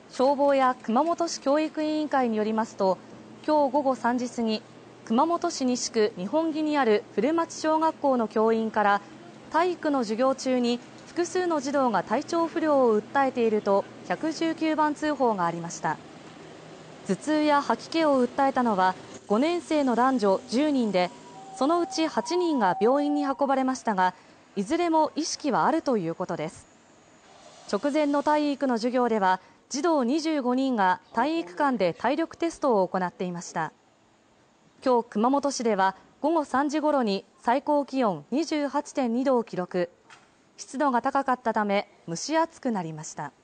消防や熊本市教育委員会によりますと、今日午後3時過ぎ、熊本市西区二本木にある古町小学校の教員から体育の授業中に複数の児童が体調不良を訴えていると119番通報がありました。頭痛や吐き気を訴えたのは5年生の男女10人で、そのうち8人が病院に運ばれましたが、いずれも意識はあるということです。直前の体育の授業では児童25人が体育館で体力テストを行っていました。今日熊本市では午後3時ごろに最高気温28.2度を記録。湿度が高かったため蒸し暑くなりました。